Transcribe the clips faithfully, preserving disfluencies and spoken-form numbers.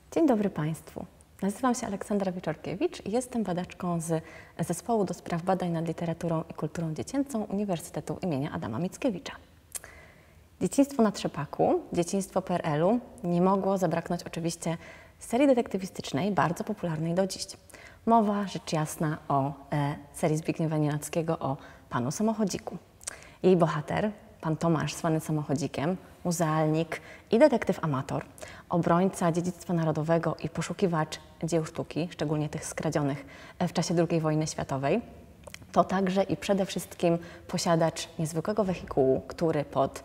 Dzień dobry Państwu. Nazywam się Aleksandra Wieczorkiewicz i jestem badaczką z Zespołu do Spraw Badań nad Literaturą i Kulturą Dziecięcą Uniwersytetu imienia Adama Mickiewicza. Dzieciństwo na trzepaku, dzieciństwo P R L-u nie mogło zabraknąć oczywiście serii detektywistycznej, bardzo popularnej do dziś. Mowa, rzecz jasna, o e, serii Zbigniewa Nienackiego o Panu Samochodziku. Jej bohater, pan Tomasz, zwany Samochodzikiem, muzealnik i detektyw amator, obrońca dziedzictwa narodowego i poszukiwacz dzieł sztuki, szczególnie tych skradzionych w czasie drugiej wojny światowej, to także i przede wszystkim posiadacz niezwykłego wehikułu, który pod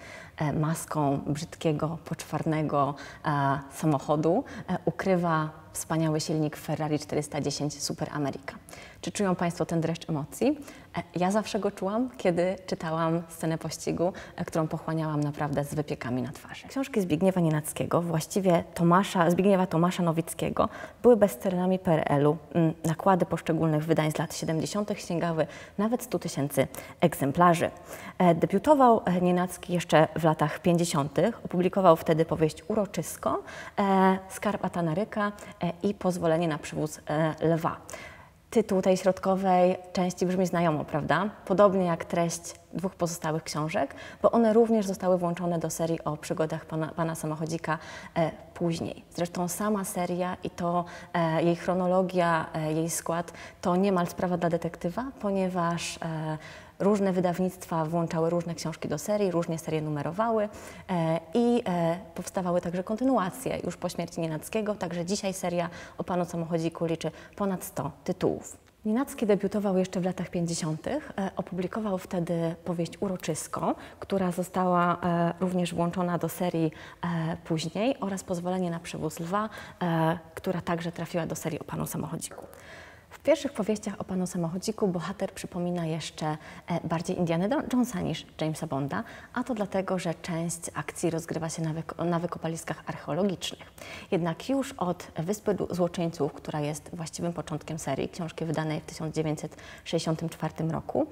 maską brzydkiego, poczwarnego e, samochodu e, ukrywa wspaniały silnik Ferrari czterysta dziesięć Super America. Czy czują Państwo ten dreszcz emocji? E, ja zawsze go czułam, kiedy czytałam scenę pościgu, e, którą pochłaniałam naprawdę z wypiekami na twarzy. Książki Zbigniewa Nienackiego, właściwie Tomasza, Zbigniewa Tomasza Nowickiego, były bestsellerami P R L-u. Nakłady poszczególnych wydań z lat siedemdziesiątych sięgały nawet stu tysięcy egzemplarzy. E, debiutował Nienacki jeszcze w latach pięćdziesiątych. Opublikował wtedy powieść Uroczysko, e, Skarb Atanaryka e, i Pozwolenie na przywóz e, lwa. Tytuł tej środkowej części brzmi znajomo, prawda? Podobnie jak treść dwóch pozostałych książek, bo one również zostały włączone do serii o przygodach pana, pana Samochodzika e, później. Zresztą sama seria i to e, jej chronologia, e, jej skład to niemal sprawa dla detektywa, ponieważ e, różne wydawnictwa włączały różne książki do serii, różnie serie numerowały e, i e, powstawały także kontynuacje już po śmierci Nienackiego. Także dzisiaj seria o Panu Samochodziku liczy ponad sto tytułów. Nienacki debiutował jeszcze w latach pięćdziesiątych. E, opublikował wtedy powieść Uroczysko, która została e, również włączona do serii e, później, oraz Pozwolenie na przywóz lwa, e, która także trafiła do serii o Panu Samochodziku. W pierwszych powieściach o Panu Samochodziku bohater przypomina jeszcze e, bardziej Indiana Jonesa niż Jamesa Bonda, a to dlatego, że część akcji rozgrywa się na, wyko na wykopaliskach archeologicznych. Jednak już od Wyspy Złoczyńców, która jest właściwym początkiem serii, książki wydanej w tysiąc dziewięćset sześćdziesiątym czwartym roku,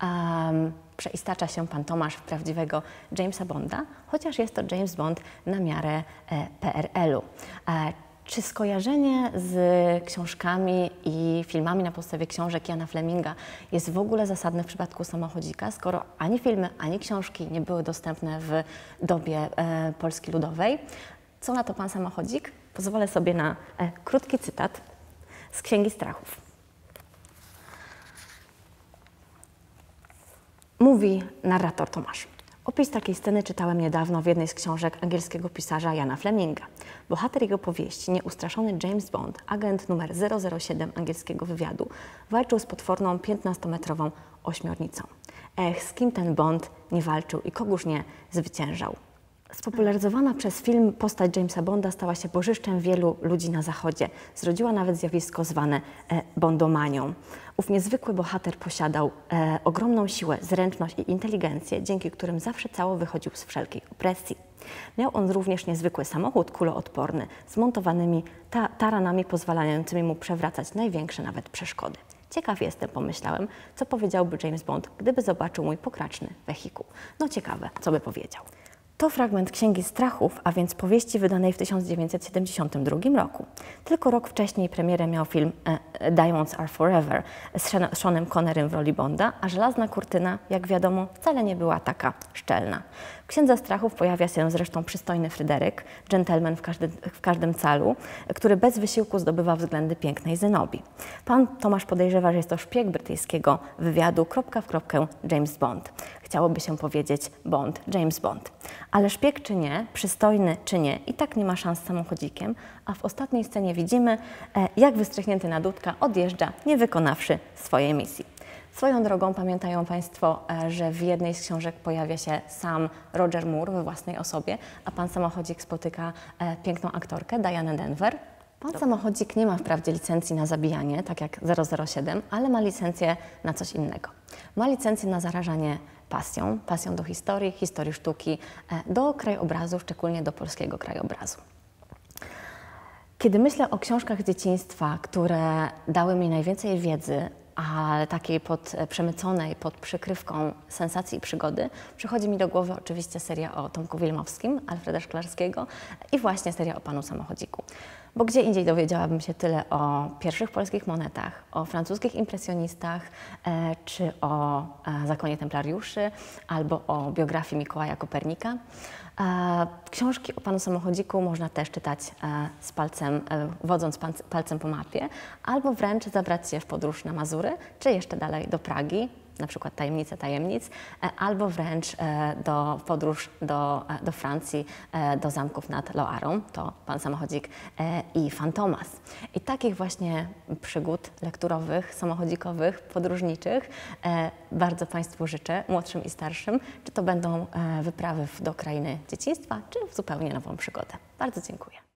um, przeistacza się pan Tomasz w prawdziwego Jamesa Bonda, chociaż jest to James Bond na miarę e, P R L-u. E, Czy skojarzenie z książkami i filmami na podstawie książek Iana Fleminga jest w ogóle zasadne w przypadku Samochodzika, skoro ani filmy, ani książki nie były dostępne w dobie e, Polski Ludowej? Co na to pan Samochodzik? Pozwolę sobie na e, krótki cytat z Księgi Strachów. Mówi narrator Tomasz. Opis takiej sceny czytałem niedawno w jednej z książek angielskiego pisarza Iana Fleminga. Bohater jego powieści, nieustraszony James Bond, agent numer zero zero siedem angielskiego wywiadu, walczył z potworną piętnastometrową ośmiornicą. Ech, z kim ten Bond nie walczył i kogóż nie zwyciężał? Spopularyzowana przez film postać Jamesa Bonda stała się bożyszczem wielu ludzi na Zachodzie. Zrodziła nawet zjawisko zwane e, bondomanią. Ów niezwykły bohater posiadał e, ogromną siłę, zręczność i inteligencję, dzięki którym zawsze cało wychodził z wszelkiej opresji. Miał on również niezwykły samochód kuloodporny z montowanymi ta taranami pozwalającymi mu przewracać największe nawet przeszkody. Ciekaw jestem, pomyślałem, co powiedziałby James Bond, gdyby zobaczył mój pokraczny wehikuł. No ciekawe, co by powiedział. To fragment Księgi Strachów, a więc powieści wydanej w tysiąc dziewięćset siedemdziesiątym drugim roku. Tylko rok wcześniej premierę miał film e, Diamonds Are Forever z Seanem Connerym w roli Bonda, a Żelazna Kurtyna, jak wiadomo, wcale nie była taka szczelna. W Księdze Strachów pojawia się zresztą przystojny Fryderyk, dżentelmen w każdym, w każdym calu, który bez wysiłku zdobywa względy pięknej Zenobii. Pan Tomasz podejrzewa, że jest to szpieg brytyjskiego wywiadu, kropka w kropkę James Bond. Chciałoby się powiedzieć Bond, James Bond. Ale szpieg czy nie, przystojny czy nie, i tak nie ma szans z Samochodzikiem, a w ostatniej scenie widzimy, jak wystrychnięty na dudka odjeżdża, nie wykonawszy swojej misji. Swoją drogą pamiętają Państwo, że w jednej z książek pojawia się sam Roger Moore we własnej osobie, a pan Samochodzik spotyka piękną aktorkę Dianę Denver. Pan Samochodzik nie ma wprawdzie licencji na zabijanie, tak jak zero zero siedem, ale ma licencję na coś innego. Ma licencję na zarażanie pasją, pasją do historii, historii sztuki, do krajobrazu, szczególnie do polskiego krajobrazu. Kiedy myślę o książkach z dzieciństwa, które dały mi najwięcej wiedzy, ale takiej pod, przemyconej pod przykrywką sensacji i przygody, przychodzi mi do głowy oczywiście seria o Tomku Wilmowskim, Alfreda Szklarskiego i właśnie seria o Panu Samochodziku. Bo gdzie indziej dowiedziałabym się tyle o pierwszych polskich monetach, o francuskich impresjonistach, e, czy o e, zakonie templariuszy, albo o biografii Mikołaja Kopernika. E, książki o panu samochodziku można też czytać e, z palcem, e, wodząc palcem po mapie, albo wręcz zabrać się w podróż na Mazury, czy jeszcze dalej do Pragi, na przykład Tajemnice tajemnic, albo wręcz do podróż do, do Francji, do zamków nad Loarą, to Pan Samochodzik i Fantomas. I takich właśnie przygód lekturowych, samochodzikowych, podróżniczych bardzo Państwu życzę, młodszym i starszym, czy to będą wyprawy do krainy dzieciństwa, czy w zupełnie nową przygodę. Bardzo dziękuję.